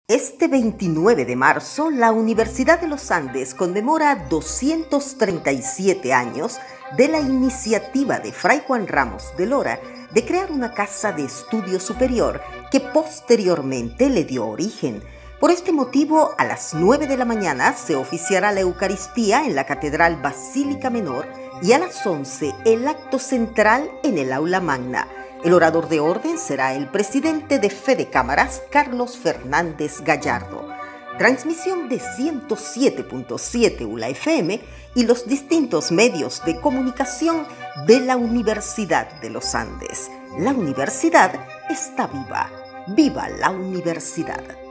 Este 29 de marzo, la Universidad de los Andes conmemora 237 años de la iniciativa de Fray Juan Ramos de Lora de crear una casa de estudio superior que posteriormente le dio origen. Por este motivo, a las 9 de la mañana se oficiará la Eucaristía en la Catedral Basílica Menor y a las 11 el acto central en el Aula Magna. El orador de orden será el presidente de Fede Cámaras, Carlos Fernández Gallardo. Transmisión de 107.7 ULA FM y los distintos medios de comunicación de la Universidad de los Andes. La universidad está viva. ¡Viva la universidad!